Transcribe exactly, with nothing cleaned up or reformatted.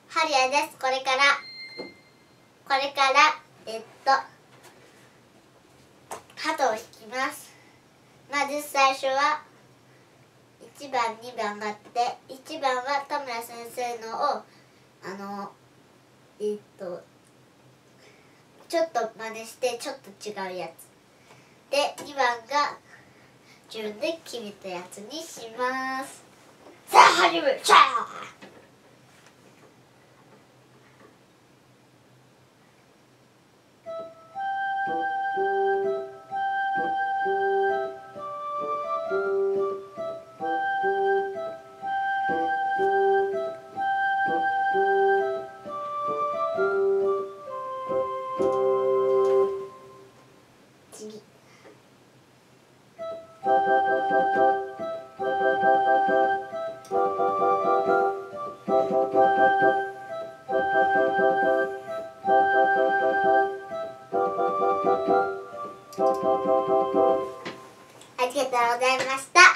ハリアです。これからこれからえっと鳩を引きます。まず最初はいちばんにばんがあって、いちばんは田村先生のをあのえっとちょっと真似してちょっと違うやつで、にばんが自分で決めたやつにします。さあ始めちゃー。次ありがとうございました。